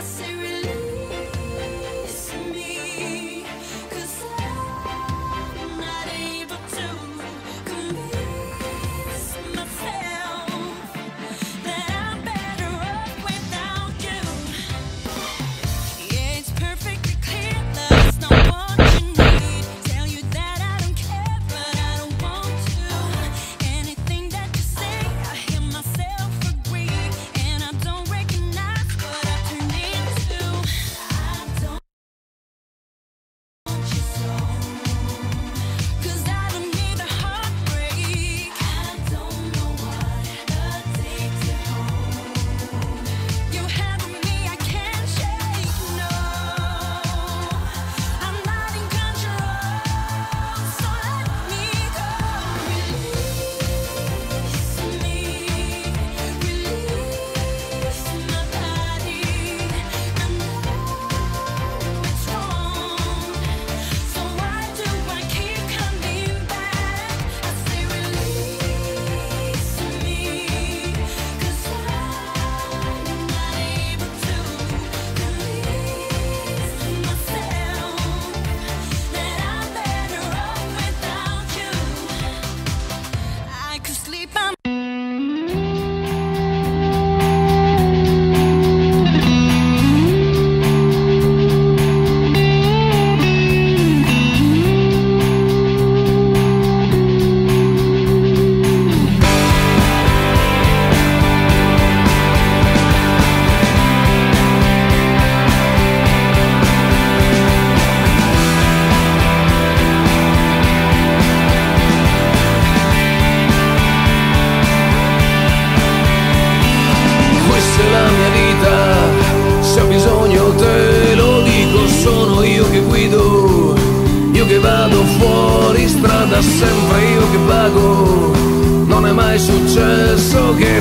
da sempre io che pago, non è mai successo che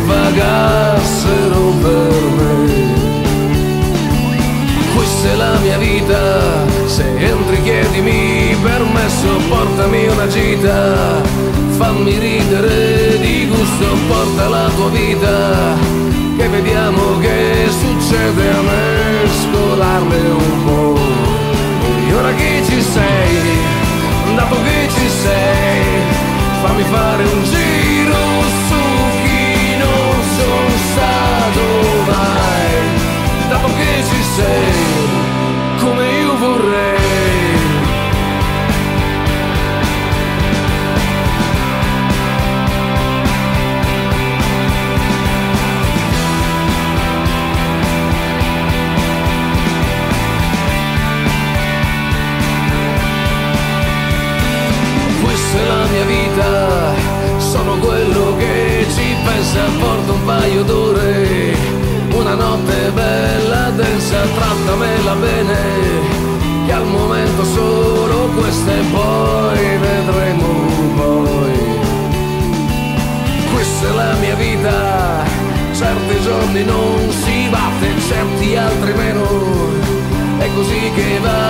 pagassero per me. Questa è la mia vita, se entri chiedimi permesso, portami una gita, fammi ridere di gusto, porta la tua vita, che vediamo che succede a mescolarle un po'. E ora che ci sei, dato che ci sei, fammi fare un giro su chi non sono stato mai, dato che ci sei, come io vorrei. Questa è la mia vita, sono quello che ci pensa, porto un paio d'ore, una notte bella, densa, trattamela bene, che al momento solo questa e poi vedremo poi. Questa è la mia vita, certi giorni non si batte, certi altri meno, è così che va